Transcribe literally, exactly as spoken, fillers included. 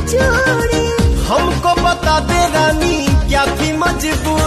चूड़ी। हमको बता दे रानी क्या थी मजबूरी।